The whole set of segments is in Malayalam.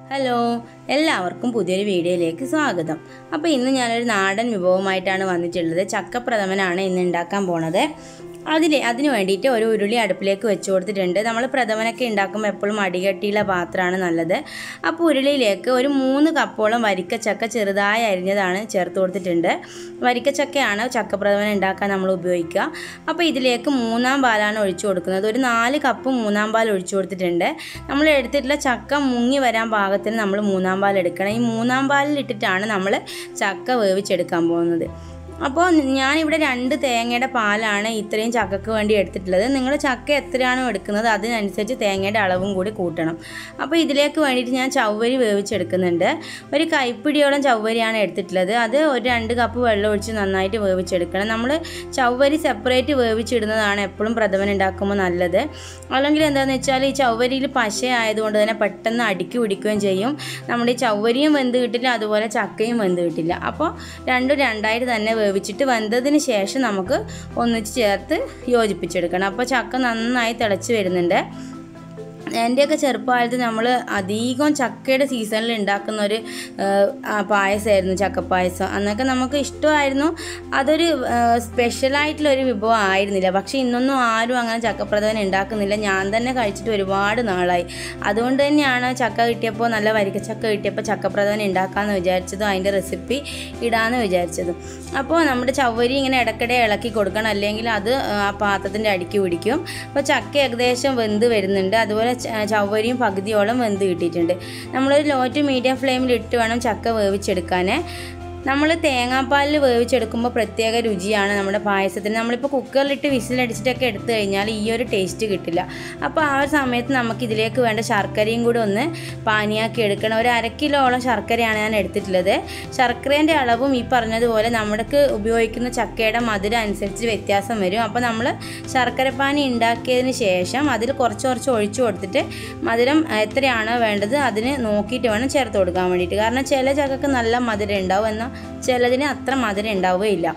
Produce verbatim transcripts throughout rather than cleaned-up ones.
ഹലോ, എല്ലാവർക്കും പുതിയൊരു വീഡിയോയിലേക്ക് സ്വാഗതം. അപ്പോൾ ഇന്ന് ഞാനൊരു നാടൻ വിഭവമായിട്ടാണ് വന്നിട്ടുള്ളത്. ചക്കപ്രഥമനാണ് ഇന്ന് ഉണ്ടാക്കാൻ പോണത്. അതിൽ അതിന് വേണ്ടിയിട്ട് ഒരു ഉരുളി അടുപ്പിലേക്ക് വെച്ച് കൊടുത്തിട്ടുണ്ട്. നമ്മൾ പ്രഥമനൊക്കെ ഉണ്ടാക്കുമ്പോൾ എപ്പോഴും അടികട്ടിയുള്ള പാത്രമാണ് നല്ലത്. അപ്പോൾ ഉരുളിയിലേക്ക് ഒരു മൂന്ന് കപ്പോളം വരിക്കച്ചക്ക ചെറുതായി അരിഞ്ഞതാണ് ചേർത്ത് കൊടുത്തിട്ടുണ്ട്. വരിക്കച്ചക്കയാണ് ചക്കപ്രഥമൻ ഉണ്ടാക്കാൻ നമ്മൾ ഉപയോഗിക്കുക. അപ്പോൾ ഇതിലേക്ക് മൂന്നാം പാലാണ് ഒഴിച്ചു കൊടുക്കുന്നത്. ഒരു നാല് കപ്പ് മൂന്നാം പാൽ ഒഴിച്ചു കൊടുത്തിട്ടുണ്ട്. നമ്മൾ എടുത്തിട്ടുള്ള ചക്ക മുങ്ങി വരാൻ പാകത്തിന് നമ്മൾ മൂന്നാം പാൽ എടുക്കണം. ഈ മൂന്നാം പാലിൽ ഇട്ടിട്ടാണ് നമ്മൾ ചക്ക വേവിച്ചെടുക്കാൻ പോകുന്നത്. അപ്പോൾ ഞാനിവിടെ രണ്ട് തേങ്ങയുടെ പാലാണ് ഇത്രയും ചക്കക്ക് വേണ്ടി എടുത്തിട്ടുള്ളത്. നിങ്ങൾ ചക്ക എത്രയാണോ എടുക്കുന്നത് അതിനനുസരിച്ച് തേങ്ങയുടെ അളവും കൂടി കൂട്ടണം. അപ്പോൾ ഇതിലേക്ക് വേണ്ടിയിട്ട് ഞാൻ ചവ്വരി വേവിച്ചെടുക്കുന്നുണ്ട്. ഒരു കൈപ്പിടിയോളം ചവ്വരിയാണ് എടുത്തിട്ടുള്ളത്. അത് ഒരു രണ്ട് കപ്പ് വെള്ളം ഒഴിച്ച് നന്നായിട്ട് വേവിച്ചെടുക്കണം. നമ്മൾ ചവ്വരി സെപ്പറേറ്റ് വേവിച്ചിടുന്നതാണ് എപ്പോഴും പ്രഥമൻ ഉണ്ടാക്കുമ്പോൾ നല്ലത്. അല്ലെങ്കിൽ എന്താണെന്ന് വെച്ചാൽ ഈ ചവ്വരിയിൽ പശ ആയതുകൊണ്ട് തന്നെ പെട്ടെന്ന് അടുക്കി പിടിക്കുകയും ചെയ്യും. നമ്മുടെ ഈ ചവ്വരിയും വെന്ത് കിട്ടില്ല, അതുപോലെ ചക്കയും വെന്ത് കിട്ടില്ല. അപ്പോൾ രണ്ടും രണ്ടായിട്ട് തന്നെ വേവിച്ചിട്ട് വെന്തതിന് ശേഷം നമുക്ക് ഒന്നിച്ച് ചേർത്ത് യോജിപ്പിച്ചെടുക്കണം. അപ്പോൾ ചക്ക നന്നായി തിളച്ച് വരുന്നുണ്ട്. എൻ്റെയൊക്കെ ചെറുപ്പകാലത്ത് നമ്മൾ അധികം ചക്കയുടെ സീസണിൽ ഉണ്ടാക്കുന്ന ഒരു പായസമായിരുന്നു ചക്കപ്പായസം. അന്നൊക്കെ നമുക്ക് ഇഷ്ടമായിരുന്നു. അതൊരു സ്പെഷ്യലായിട്ടുള്ളൊരു വിഭവം ആയിരുന്നില്ല. പക്ഷേ ഇന്നൊന്നും ആരും അങ്ങനെ ചക്കപ്രഥമൻ ഉണ്ടാക്കുന്നില്ല. ഞാൻ തന്നെ കഴിച്ചിട്ട് ഒരുപാട് നാളായി. അതുകൊണ്ട് തന്നെയാണ് ചക്ക കിട്ടിയപ്പോൾ, നല്ല വരിക്കച്ചക്ക കിട്ടിയപ്പോൾ ചക്കപ്രഥമൻ ഉണ്ടാക്കാമെന്ന് വിചാരിച്ചതും അതിൻ്റെ റെസിപ്പി ഇടാമെന്ന് വിചാരിച്ചതും. അപ്പോൾ നമ്മുടെ ചവ്വരി ഇങ്ങനെ ഇടയ്ക്കിടെ ഇളക്കി കൊടുക്കണം, അല്ലെങ്കിൽ അത് ആ പാത്രത്തിൻ്റെ അടിക്ക് പിടിക്കും. അപ്പോൾ ചക്ക ഏകദേശം വെന്ത് വരുന്നുണ്ട്. അതുപോലെ ചവ്വരിയും പകുതിയോളം വെന്ത് കിട്ടിയിട്ടുണ്ട്. നമ്മളൊരു ലോ ടു മീഡിയം ഫ്ലെയിമിൽ ഇട്ട് വേണം ചക്ക വേവിച്ചെടുക്കാൻ. നമ്മൾ തേങ്ങാപ്പാലിൽ വേവിച്ചെടുക്കുമ്പോൾ പ്രത്യേക രുചിയാണ് നമ്മുടെ പായസത്തിന്. നമ്മളിപ്പോൾ കുക്കറിലിട്ട് വിസിലടിച്ചിട്ടൊക്കെ എടുത്തു കഴിഞ്ഞാൽ ഈ ഒരു ടേസ്റ്റ് കിട്ടില്ല. അപ്പോൾ ആ ഒരു സമയത്ത് നമുക്കിതിലേക്ക് വേണ്ട ശർക്കരയും കൂടി ഒന്ന് പാനിയാക്കി എടുക്കണം. ഒരു അര കിലോളം ശർക്കരയാണ് ഞാൻ എടുത്തിട്ടുള്ളത്. ശർക്കരേൻ്റെ അളവും ഈ പറഞ്ഞതുപോലെ നമ്മൾക്ക് ഉപയോഗിക്കുന്ന ചക്കയുടെ മധുരം അനുസരിച്ച് വ്യത്യാസം വരും. അപ്പോൾ നമ്മൾ ശർക്കരപ്പാനി ഉണ്ടാക്കിയതിന് ശേഷം അതിൽ കുറച്ച് കുറച്ച് ഒഴിച്ചു കൊടുത്തിട്ട് മധുരം എത്രയാണോ വേണ്ടത് അതിന് നോക്കിയിട്ട് വേണം ചേർത്ത് കൊടുക്കാൻ വേണ്ടിയിട്ട്. കാരണം ചില ചക്കക്ക് നല്ല മധുരം ഉണ്ടാവും, എന്നാൽ ചിലതിന് അത്ര മധുരം ഉണ്ടാവുകയില്ല.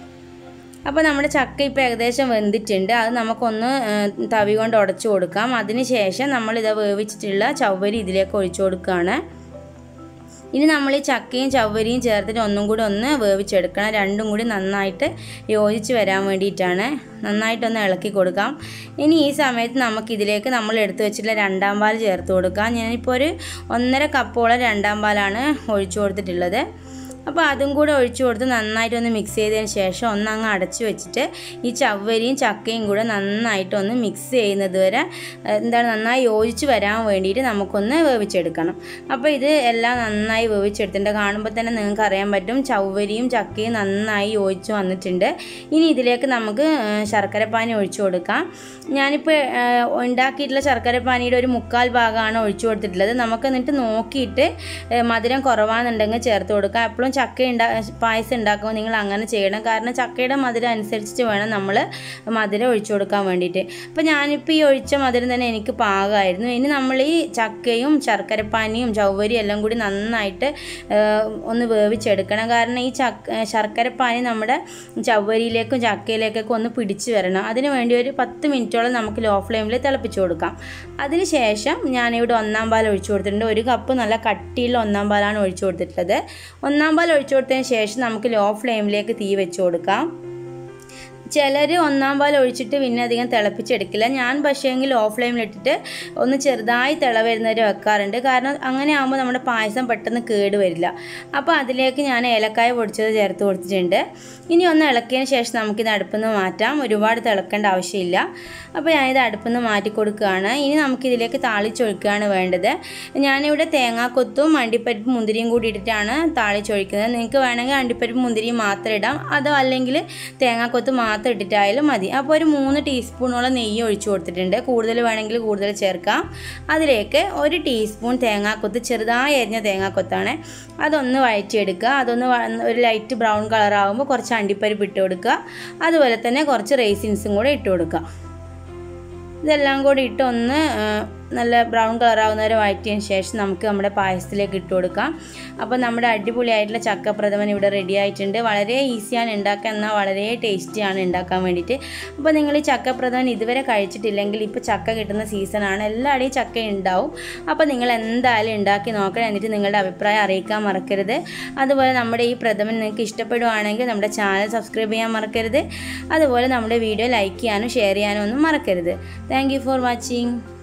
അപ്പോൾ നമ്മുടെ ചക്ക ഇപ്പോൾ ഏകദേശം വെന്തിട്ടുണ്ട്. അത് നമുക്കൊന്ന് തവി കൊണ്ട് ഉടച്ചു കൊടുക്കാം. അതിന് ശേഷം നമ്മളിത് വേവിച്ചിട്ടുള്ള ചവ്വരി ഇതിലേക്ക് ഒഴിച്ചു കൊടുക്കുകയാണ്. ഇനി നമ്മൾ ഈ ചക്കയും ചവ്വരിയും ചേർത്തിട്ട് ഒന്നും കൂടി ഒന്ന് വേവിച്ചെടുക്കണം. രണ്ടും കൂടി നന്നായിട്ട് യോജിച്ച് വരാൻ വേണ്ടിയിട്ടാണ്. നന്നായിട്ടൊന്ന് ഇളക്കി കൊടുക്കാം. ഇനി ഈ സമയത്ത് നമുക്കിതിലേക്ക് നമ്മൾ എടുത്തു വെച്ചിട്ടുള്ള രണ്ടാം പാൽ ചേർത്ത് കൊടുക്കാം. ഞാനിപ്പോൾ ഒരു ഒന്നര കപ്പോളം രണ്ടാം പാലാണ് ഒഴിച്ചു കൊടുത്തിട്ടുള്ളത്. അപ്പോൾ അതും കൂടെ ഒഴിച്ചു കൊടുത്ത് നന്നായിട്ടൊന്ന് മിക്സ് ചെയ്തതിന് ശേഷം ഒന്നങ്ങ് അടച്ചു വെച്ചിട്ട് ഈ ചവ്വരിയും ചക്കയും കൂടെ നന്നായിട്ടൊന്ന് മിക്സ് ചെയ്യുന്നത് വരെ എന്താണ് നന്നായി യോജിച്ച് വരാൻ വേണ്ടിയിട്ട് നമുക്കൊന്ന് വേവിച്ചെടുക്കണം. അപ്പോൾ ഇത് എല്ലാം നന്നായി വേവിച്ചെടുത്തിട്ടുണ്ട്. കാണുമ്പോൾ തന്നെ നിങ്ങൾക്ക് അറിയാൻ പറ്റും ചവ്വരിയും ചക്കയും നന്നായി യോജിച്ച് വന്നിട്ടുണ്ട്. ഇനി ഇതിലേക്ക് നമുക്ക് ശർക്കരപ്പാനി ഒഴിച്ചു കൊടുക്കാം. ഞാനിപ്പോൾ ഉണ്ടാക്കിയിട്ടുള്ള ശർക്കരപ്പാനിയുടെ ഒരു മുക്കാൽ ഭാഗമാണ് ഒഴിച്ചു കൊടുത്തിട്ടുള്ളത്. നമുക്ക് എന്നിട്ട് നോക്കിയിട്ട് മധുരം കുറവാണെന്നുണ്ടെങ്കിൽ ചേർത്ത് കൊടുക്കാം. എപ്പോഴും ചക്ക ഉണ്ടാ പായസം ഉണ്ടാക്കുമ്പോൾ നിങ്ങൾ അങ്ങനെ ചെയ്യണം. കാരണം ചക്കയുടെ മധുരം അനുസരിച്ചിട്ട് വേണം നമ്മൾ മധുരം ഒഴിച്ചു കൊടുക്കാൻ വേണ്ടിയിട്ട്. അപ്പോൾ ഞാനിപ്പോൾ ഈ ഒഴിച്ച മധുരം തന്നെ എനിക്ക് പാകമായിരുന്നു. ഇനി നമ്മൾ ഈ ചക്കയും ശർക്കരപ്പാനിയും ചവ്വരിയും എല്ലാം കൂടി നന്നായിട്ട് ഒന്ന് വേവിച്ചെടുക്കണം. കാരണം ഈ ചക്ക ശർക്കരപ്പാനി നമ്മുടെ ചവ്വരിയിലേക്കും ചക്കയിലേക്കൊക്കെ ഒന്ന് പിടിച്ച് വരണം. അതിന് വേണ്ടി ഒരു പത്ത് മിനിറ്റോളം നമുക്ക് ലോ ഫ്ലെയിമിൽ തിളപ്പിച്ച് കൊടുക്കാം. അതിന് ശേഷം ഞാനിവിടെ ഒന്നാം പാൽ ഒഴിച്ചു കൊടുത്തിട്ടുണ്ട്. ഒരു കപ്പ് നല്ല കട്ടിയുള്ള ഒന്നാം പാലാണ് ഒഴിച്ചു കൊടുത്തിട്ടുള്ളത്. ഒന്നാം പാൽ ഒഴിച്ചു കൊടുത്തതിന് ശേഷം നമുക്ക് ലോ ഫ്ലെയിമിലേക്ക് തീ വെച്ച് കൊടുക്കാം. ചിലർ ഒന്നാം പാൽ ഒഴിച്ചിട്ട് പിന്നെ അധികം തിളപ്പിച്ചെടുക്കില്ല. ഞാൻ പക്ഷേങ്കിൽ ലോ ഫ്ലെയിമിലിട്ടിട്ട് ഒന്ന് ചെറുതായി തിള വരുന്നവരെ വെക്കാറുണ്ട്. കാരണം അങ്ങനെ ആകുമ്പോൾ നമ്മുടെ പായസം പെട്ടെന്ന് കേട് വരില്ല. അപ്പോൾ അതിലേക്ക് ഞാൻ ഏലക്കായ പൊടിച്ചത് ചേർത്ത് കൊടുത്തിട്ടുണ്ട്. ഇനി ഒന്ന് ഇളക്കിയതിന് ശേഷം നമുക്കിത് അടുപ്പിൽ നിന്ന് മാറ്റാം. ഒരുപാട് തിളക്കേണ്ട ആവശ്യമില്ല. അപ്പോൾ ഞാനിത് അടുപ്പിൽ നിന്ന് മാറ്റി കൊടുക്കുകയാണ്. ഇനി നമുക്കിതിലേക്ക് താളിച്ചൊഴിക്കുകയാണ് വേണ്ടത്. ഞാനിവിടെ തേങ്ങാക്കൊത്തും അണ്ടിപ്പരിപ്പ് മുന്തിരിയും കൂടി ഇട്ടിട്ടാണ് താളിച്ചൊഴിക്കുന്നത്. നിങ്ങൾക്ക് വേണമെങ്കിൽ അണ്ടിപ്പരിപ്പ് മുന്തിരിയും മാത്രം ഇടാം, അതോ അല്ലെങ്കിൽ തേങ്ങാക്കൊത്ത് മാത്രം ഇട്ടിട്ടായാലും മതി. അപ്പോൾ ഒരു മൂന്ന് ടീസ്പൂണോളം നെയ്യ് ഒഴിച്ചു കൊടുത്തിട്ടുണ്ട്. കൂടുതൽ വേണമെങ്കിൽ കൂടുതൽ ചേർക്കാം. അതിലേക്ക് ഒരു ടീസ്പൂൺ തേങ്ങാക്കൊത്ത്, ചെറുതായി അരിഞ്ഞ തേങ്ങാക്കൊത്താണ്, അതൊന്ന് വഴറ്റിയെടുക്കുക. അതൊന്ന് ഒരു ലൈറ്റ് ബ്രൗൺ കളറാകുമ്പോൾ കുറച്ച് അണ്ടിപ്പരിപ്പ് ഇട്ട് കൊടുക്കുക. അതുപോലെ തന്നെ കുറച്ച് റേസിൻസും കൂടെ ഇട്ട് കൊടുക്കുക. ഇതെല്ലാം കൂടി ഇട്ട് ഒന്ന് നല്ല ബ്രൗൺ കളറാവുന്നവരെ വഴറ്റിയതിന് ശേഷം നമുക്ക് നമ്മുടെ പായസത്തിലേക്ക് ഇട്ട് കൊടുക്കാം. അപ്പോൾ നമ്മുടെ അടിപൊളിയായിട്ടുള്ള ചക്കപ്രഥമൻ ഇവിടെ റെഡി ആയിട്ടുണ്ട്. വളരെ ഈസിയാണ് ഉണ്ടാക്കാൻ, എന്നാൽ വളരെ ടേസ്റ്റിയാണ് ഉണ്ടാക്കാൻ വേണ്ടിയിട്ട്. അപ്പോൾ നിങ്ങൾ ഈ ചക്കപ്രഥമൻ ഇതുവരെ കഴിച്ചിട്ടില്ലെങ്കിൽ ഇപ്പോൾ ചക്ക കിട്ടുന്ന സീസണാണ്, എല്ലായിടെയും ചക്ക ഉണ്ടാവും. അപ്പോൾ നിങ്ങൾ എന്തായാലും ഉണ്ടാക്കി നോക്കണം. എന്നിട്ട് നിങ്ങളുടെ അഭിപ്രായം അറിയിക്കാൻ മറക്കരുത്. അതുപോലെ നമ്മുടെ ഈ പ്രഥമൻ നിങ്ങൾക്ക് ഇഷ്ടപ്പെടുവാണെങ്കിൽ നമ്മുടെ ചാനൽ സബ്സ്ക്രൈബ് ചെയ്യാൻ മറക്കരുത്. അതുപോലെ നമ്മുടെ വീഡിയോ ലൈക്ക് ചെയ്യാനും ഷെയർ ചെയ്യാനും ഒന്നും മറക്കരുത്. Thank you for watching.